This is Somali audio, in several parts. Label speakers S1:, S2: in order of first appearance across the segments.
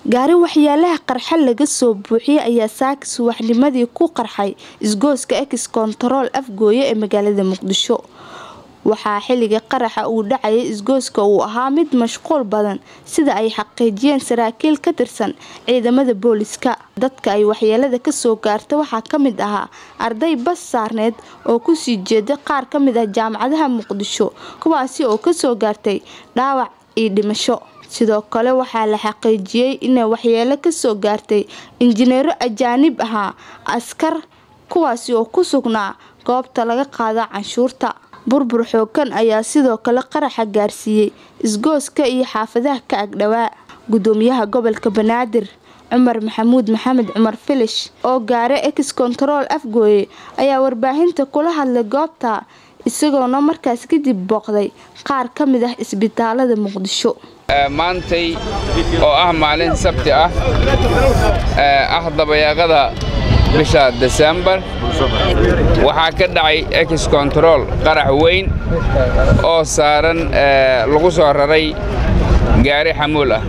S1: gaari waxyaalaha qarxa laga soo buuxiyay ayaa saaka subaxnimadii ku qarxay isgooska X Control Afgooye ee magaalada Muqdisho. waxaa xilliga qaraxa uu dhacay isgooska uu ahaa mid mashquul badan sida ay xaqiijiyeen saraakiil ka tirsan ciidamada booliska. dadka ay waxyeelada ka soo gaartay waxaa ka mid ahaa arday bas saarneed oo ku sii jeeda qaar ka mid ah jaamacadaha Muqdisho kuwaasi oo ka soo gaartay dhaawac iyo dhimasho. sidoo kale waxaa la xaqiijiyay in waxyeelo ka soo gaartay injineero ajaanib ahaa askar kuwaasi oo ku sugnaa goobta laga qaado canshuurta. burbur xooggan ayaa sidoo kale qaraxa gaarsiiyay isgooska iyo xaafadaha ka agdhawaa. gudoomiyaha gobolka Banaadir Cumar Maxamuud Maxamed Cumar Filish oo gaaray X Control Afgooye ayaa warbaahinta kula hadlay goobta isagoo markaas kadib booqday qaar ka mid ah isbitaalada Muqdisho.
S2: maantay oo ah maalin sabti ah dabayaaqada bisha December waxaa ka dhacay X Control qarax weyn oo saaran lagu soo raray gaari xamuul ah.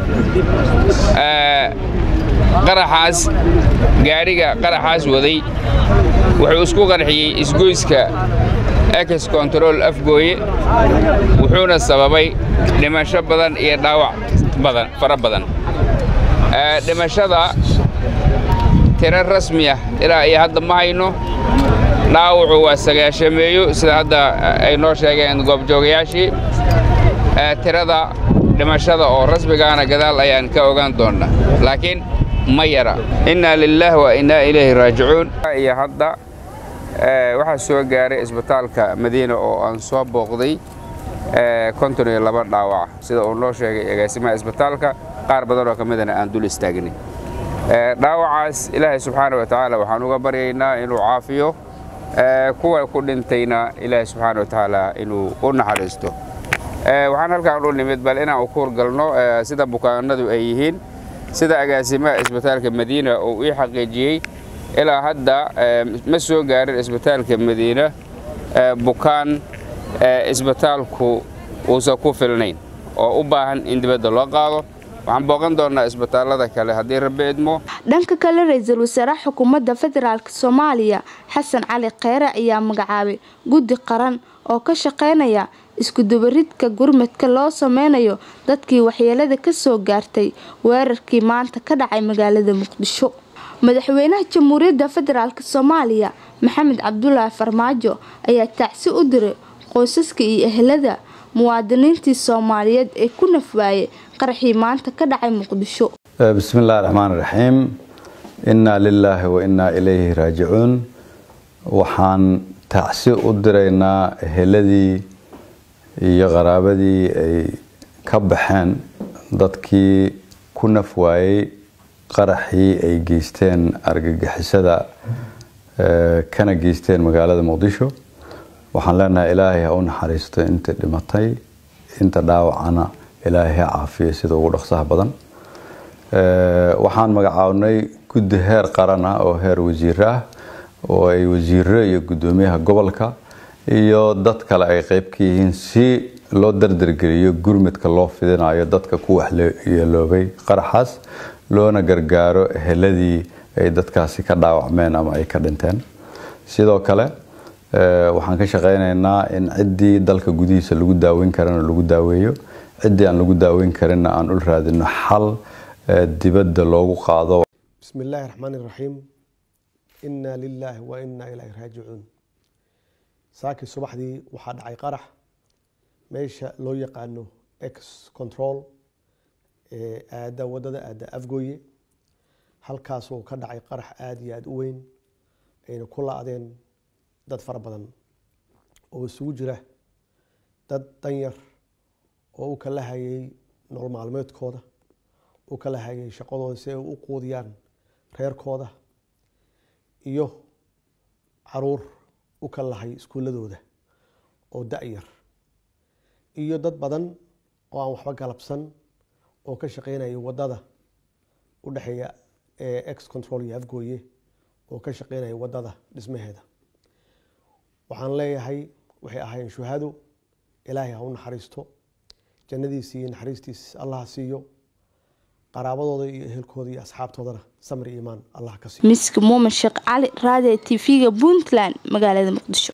S2: gaariga qaraxaas waday wuxuu isku qarxiyay isgoyska X Control Afgooye wuxuuna sababay dhimasho badan iyo dhaawac fara badan. dhimashada tiro rasmi ah ilaa ay hadda ma hayno. dhaawacu waa 9 sida hadda ay noo sheegeen goobjoogayaashii. tirada dhimashada oo rasmigaana gadaal ayaan ka ogaan doonaa laakiin ma yara. inna lillahi wa inna ilayhi raaji'uun. iyo hadda waxaa soo gaaray isbitaalka Madiina oo aan soo booqday 52 dhaawac sida uu noo sheegay agaasimaha isbitaalka. qaar badan oo kamidana aan dul istaagnay. dhaawacaas Ilaahay subxaanahu wa ta'aala waxaan uga baryaynaa inuu caafiyo. kuwa ku dhintayna Ilaahay subxaanahu wa ta'aala inuu u naxariisto. waxaan halkaan u nimid bal inaan u kuur galno sida bukaanadu ay yihiin. sida agaasimaha isbitaalka Madiina oo ii xaqiijiyay ilaa hadda ma soo gaarin isbitaalka Madiina bukaan isbitaalku uusan ku filnayn oo u baahan in dibadda loo qaado. waxaan booqan doonaa isbitaalada kale haddii Rabbi idmo.
S1: dhanka kale ra'iisul wasaaraha xukuumadda federaalka Soomaaliya Xasan Cali Kheyre ayaa magacaabay guddi qaran oo ka shaqeynaya isku dubaridka gurmadka loo sameynayo dadkii waxyeelada ka soo gaartay weerarkii maanta ka dhacay magaalada Muqdisho. madaxweynaha Jamhuuriyadda Federaalka Soomaaliya Maxamed Cabdullaahi Farmaajo ayaa tacsi u diray qoysaska iyo ehelada muwaadiniintii Soomaaliyeed ee ku nafwaayay qaraxii maanta ka dhacay Muqdisho.
S3: bismillaahir rahmaanir rahiim. inna lillahi wa inna ilayhi raaji'uun. waxaan tacsi u diraynaa eheladii iyo qaraabadii ay ka baxeen dadkii ku nafwaayay qaraxii ay geysteen argagixisada kana geysteen magaalada Muqdisho. waxaan leenahay Ilaahay ha u naxariisto inta dhimatay inta dhaawacana Ilaahay ha caafiyo sida ugu dhaqsaha badan. waxaan magacaabnay guddi heer qaran ah oo heer wasiir ah oo ay wasiirro iyo gudoomiyaha gobolka iyo dad kale ay qayb ka yihiin si loo dardargeliyo gurmadka loo fidinayo dadka ku waxyeeloobay qaraxaas loona gargaaro eheladii ay dadkaasi ka dhaawacmeen ama ay ka dhinteen. sidoo kale waxaan ka shaqeynaynaa in ciddii dalka gudihiisa lagu daaweyn karana lagu daaweeyo ciddii aan lagu daaweyn karinna aan u raadino xal dibadda loogu qaado.
S4: bismillaahir rahmaanir rahiim. inna lillahi wa inna ilayhi raaji'uun. saaki subaxdii waxaa dhacay qarax meesha loo yaqaano X Control wadada Afgooye. halkaas oo ka dhacay qarax aad iyo aad u weyn ayna ku laadeen dad fara badan oo isugu jira dad danyar oo u kala hayay nolol maalmeedkooda u kala hayay shaqadooda si ay u quudiyaan reerkooda iyo caruur u kala hay iskuuladooda oo da'yar iyo dad badan oo aan waxba galabsan oo ka shaqeynaya wadada u dhaxeeya X Control iyo Afgooye oo ka shaqeynaya wadada dhismaheeda. waxaan leeyahay waxay ahaayeen shuhado. Ilaahay ha u naxariisto jannadiisa iyo naxariistiisa Allah siiyo. qaraabadooda iyo ehelkooda iyo asxaabtoodana samir iyo iimaan Allah ka siiyo.
S1: Miski Muumin Sheekh Cali, Radio TV-ga Puntland, magaalada Muqdisho.